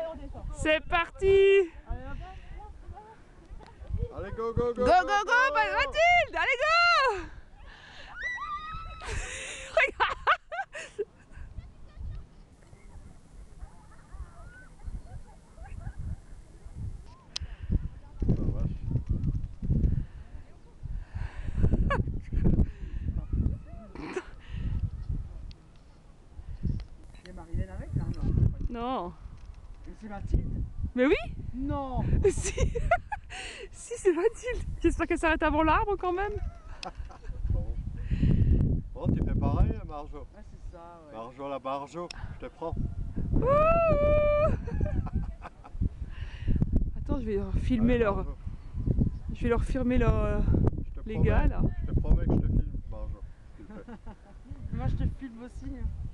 C'est parti. Allez, go, go, go! Go, go, go, Mathilde. Allez, go. Regarde. Oh, vache. Il y a Marilène avec là, non? Non. Et c'est Mathilde? Mais oui. Non! Si. Si, c'est Mathilde. J'espère qu'elle s'arrête avant l'arbre quand même. Bon. Bon, tu fais pareil, Marjo? Ouais, c'est ça, ouais. Marjo la Marjo, je te prends. Ouh. Attends, je vais leur filmer Allez, leur. Marjo. Je vais leur filmer leur. Je te Les promets, gars là. Je te promets que je te filme, Marjo. Tu le fais. Moi je te filme aussi.